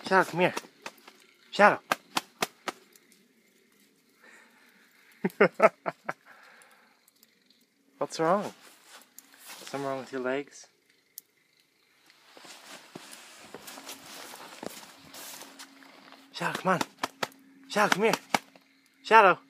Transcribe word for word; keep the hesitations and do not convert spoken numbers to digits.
Shadow, come here. Shadow. What's wrong? Something wrong with your legs? Shadow, come on. Shadow, come here. Shadow.